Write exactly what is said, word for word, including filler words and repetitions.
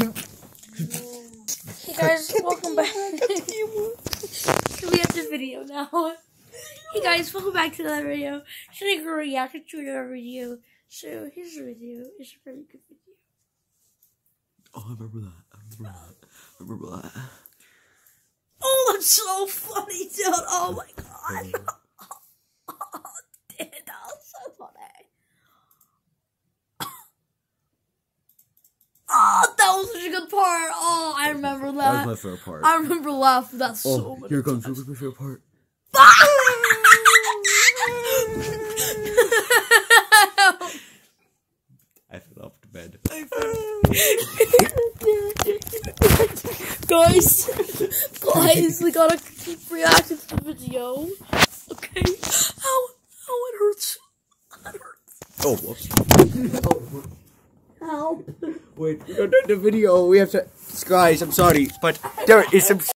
Hey guys, welcome back. We have the video now. Hey guys, welcome back to another video. Today we're reacting to another video. So here's the video. It's a very good video. Oh, I remember that. I remember that. I remember that. Oh, that's so funny, dude. Oh my god. Oh, dude, that was so funny. Oh, that was such a good part. Oh, I remember that. That was my favorite part. I remember laughing that so Oh, much. here comes my favorite part. I fell off the bed. Guys, guys, we gotta keep reacting to the video. Okay? Ow, ow, it hurts. It hurts. Oh, whoops. Help. Wait, we don't do the video. We have to. Guys, I'm sorry, but there is some.